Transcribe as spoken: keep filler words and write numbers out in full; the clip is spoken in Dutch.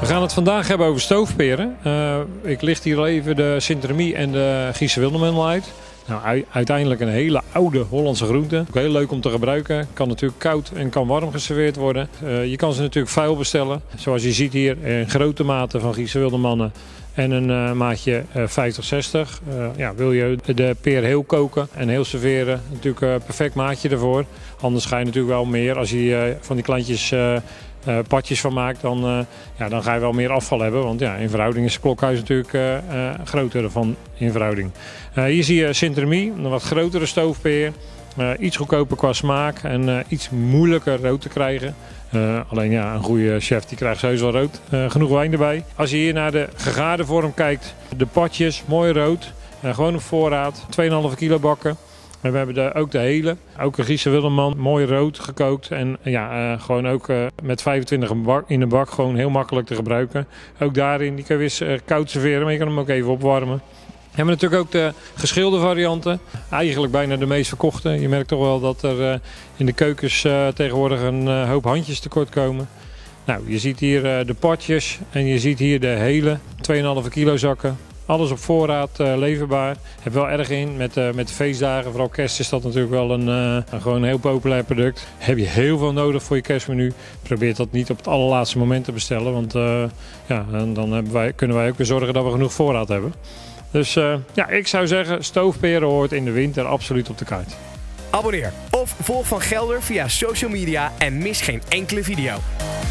We gaan het vandaag hebben over stoofperen. Uh, ik licht hier al even de Sint-Remy en de Giese Wildermendel uit. Nou, uiteindelijk een hele oude Hollandse groente. Ook heel leuk om te gebruiken. Kan natuurlijk koud en kan warm geserveerd worden. Uh, je kan ze natuurlijk vuil bestellen. Zoals je ziet hier in grote maten van Giese Wildermannen. En een uh, maatje uh, vijftig zestig. Uh, ja, wil je de peer heel koken en heel serveren, natuurlijk een uh, perfect maatje ervoor. Anders ga je natuurlijk wel meer, als je uh, van die klantjes uh, uh, padjes van maakt, dan, uh, ja, dan ga je wel meer afval hebben. Want ja, in verhouding is het klokhuis natuurlijk uh, uh, groter van in verhouding. Uh, hier zie je Sint-Remy, een wat grotere stoofpeer. Uh, iets goedkoper qua smaak en uh, iets moeilijker rood te krijgen. Uh, alleen ja, een goede chef die krijgt sowieso wel rood. Uh, genoeg wijn erbij. Als je hier naar de gegaarde vorm kijkt, de potjes, mooi rood. Uh, gewoon op voorraad, twee komma vijf kilo bakken. En we hebben de, ook de hele, ook een Giese Wilderman, mooi rood gekookt. En ja, uh, gewoon ook uh, met vijfentwintig in de bak, gewoon heel makkelijk te gebruiken. Ook daarin, die kun je weer uh, koud serveren, maar je kan hem ook even opwarmen. We hebben natuurlijk ook de geschilde varianten. Eigenlijk bijna de meest verkochte. Je merkt toch wel dat er uh, in de keukens uh, tegenwoordig een uh, hoop handjes tekort komen. Nou, je ziet hier uh, de potjes en je ziet hier de hele twee komma vijf kilo zakken. Alles op voorraad uh, leverbaar. Heb wel erg in met, uh, met de feestdagen. Vooral kerst is dat natuurlijk wel een, uh, een, gewoon een heel populair product. Heb je heel veel nodig voor je kerstmenu. Probeer dat niet op het allerlaatste moment te bestellen. Want uh, ja, dan hebben wij, kunnen wij ook weer zorgen dat we genoeg voorraad hebben. Dus uh, ja, ik zou zeggen, stoofperen hoort in de winter absoluut op de kaart. Abonneer of volg Van Gelder via social media en mis geen enkele video.